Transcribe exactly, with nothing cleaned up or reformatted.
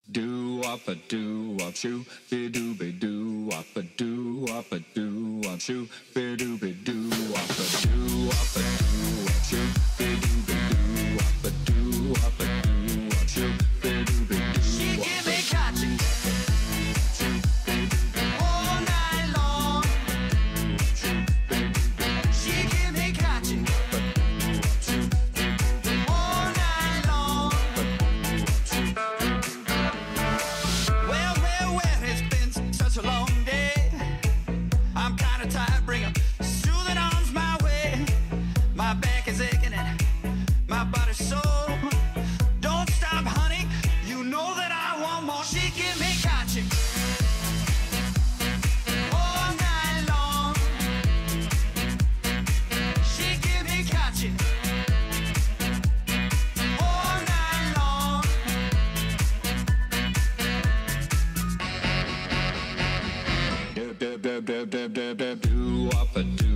Do up a do up shoo, be do be do up a do up a do up shoo, be do be do up a do up a do up shoo, be do be do up a do up a do up shoo, be do be do. She give me catching all night long. She give me catching all night long. Well, well, well, it's been such a long day. I'm kinda tired, bring 'em soothing arms my way. My back is aching and my body's sore. Don't stop, honey, you know that I want more. She give me catching all night long. She give me catching all night long. Do do do do do do do do up a do